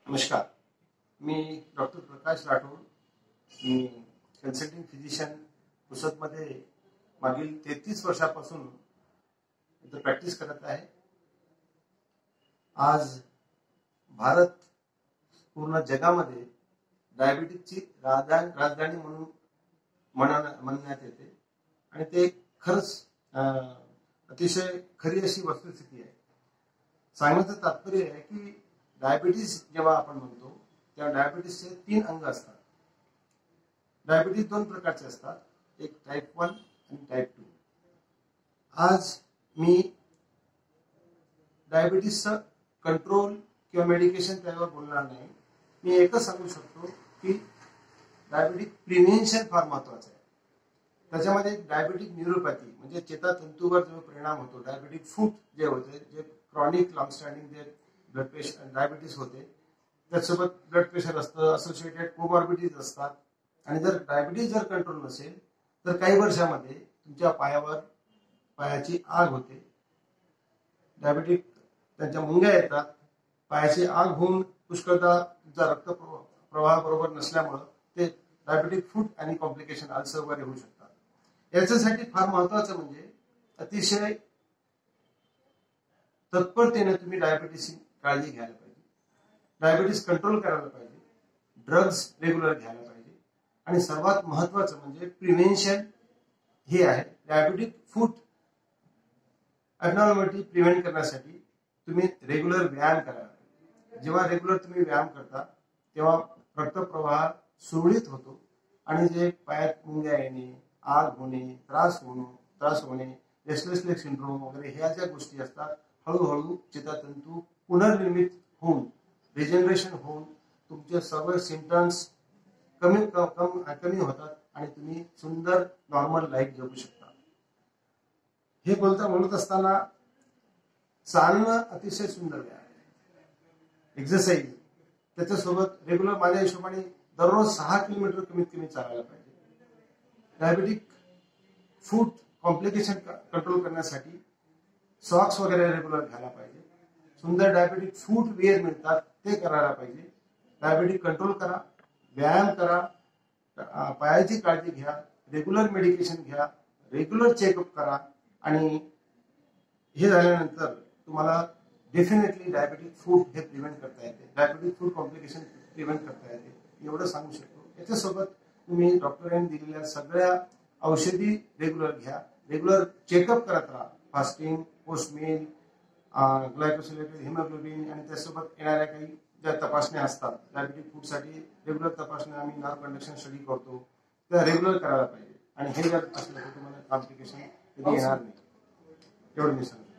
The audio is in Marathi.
नमस्कार. मी डॉक्टर प्रकाश राठोड. मी कन्सल्टिंग फिजिशियन पुसदमध्ये मागील 33 वर्षापासून इथं प्रॅक्टिस करत आहे. आज भारत पूर्ण जगामध्ये डायबिटीजची राजधानी म्हणून म्हणण्यात येते आणि ते खरंच अतिशय खरी अशी वस्तुस्थिती आहे. सांगण्याचं तात्पर्य आहे की डायबिटीज जेव्हा आपण म्हणतो तेव्हा डायबिटीजचे 3 अंग असतात. डायबिटीज 2 प्रकारचे असतात, एक टाईप 1 आणि टाईप 2. आज मी डायबिटीजचं कंट्रोल किंवा मेडिकेशन त्यावर बोलणार नाही. मी एकच सांगू शकतो की डायबिटिक प्रिव्हेन्शन फार महत्वाचं आहे. त्याच्यामध्ये डायबिटिक न्यूरोपॅथी म्हणजे चेतातंतूवर जो परिणाम होतो, डायबिटिक फूट जे होते, जे क्रॉनिक लॉंग स्टँडिंग जे ब्लड प्रेशर डायबिटीस होते, त्यासोबत ब्लड प्रेशर असतं, असोसिएटेड कोमॉर्बिडिटीज असतात. आणि जर डायबिटीज जर कंट्रोल नसेल तर काही वर्षामध्ये तुमच्या पायाची आग होते. डायबिटिक त्यांच्या मुंग्या येतात, पायाची आग होऊन पुष्कळदा तुमचा रक्त प्रवाह बरोबर नसल्यामुळे ते डायबिटिक फूट आणि कॉम्प्लिकेशन अल्सर वगैरे होऊ शकतात. याच्यासाठी फार महत्वाचं म्हणजे अतिशय तत्परतेने तुम्ही डायबिटीसची काळजी घ्यायला पाहिजे, डायबिटीस कंट्रोल करायला पाहिजे, ड्रग्ज रेग्युलर घ्यायला पाहिजे आणि सर्वात महत्वाचं म्हणजे प्रिव्हेन्शन हे आहे. डायबिटिक फूट ॲबनॉर्मॅलिटी प्रिव्हेंट करण्यासाठी तुम्ही रेग्युलर व्यायाम करायला पाहिजे. जेव्हा रेग्युलर तुम्ही व्यायाम करता तेव्हा रक्तप्रवाह सुरळीत होतो आणि जे पायात मुंग्या येणे, आग होणे, त्रास होणे, रेस्टलेस लेग सिंड्रोम वगैरे ह्या ज्या गोष्टी असतात, हळूहळू चेतातंतू पुनर्निर्मित होऊन रिजनरेशन होऊन तुमचे सर्व सिम्पटम्स कमी होतात आणि तुम्ही सुंदर नॉर्मल लाईफ जगू शकता. हे बोलत असताना चालणं अतिशय सुंदर आहे, एक्सरसाइज. त्याच्यासोबत रेग्युलर माझ्या हिशोबाने दररोज 6 किलोमीटर कमीत कमी चालायला पाहिजे. डायबिटिक फूट कॉम्प्लिकेशन कंट्रोल करण्यासाठी सॉक्स वगैरे रेग्युलर घ्यायला पाहिजे. सुंदर डायबिटिक फूट वेअर मिळतात ते करायला पाहिजे. डायबिटिक कंट्रोल करा, व्यायाम करा, पायाची काळजी घ्या, रेग्युलर मेडिकेशन घ्या, रेग्युलर चेकअप करा आणि हे झाल्यानंतर तुम्हाला डेफिनेटली डायबिटिक फूट हे प्रिव्हेंट करता येते, डायबिटिक फूट कॉम्प्लिकेशन प्रिव्हेंट करता येते. एवढं सांगू शकतो. याच्यासोबत तुम्ही डॉक्टरांनी दिलेल्या सगळ्या औषधी रेग्युलर घ्या, रेग्युलर चेकअप करत राहा, fasting, post meal, glycosylated haemoglobin आणि त्यासोबत येणाऱ्या काही ज्या तपासण्या असतात. डायबिटिक फूडसाठी रेग्युलर तपासण्या आम्ही नर्व कंडक्शन स्टडी करतो, त्या रेग्युलर करायला पाहिजे आणि हे जर असलं तर तुम्हाला कॉम्प्लिकेशन कधी येणार नाही. एवढं मी सांगतो.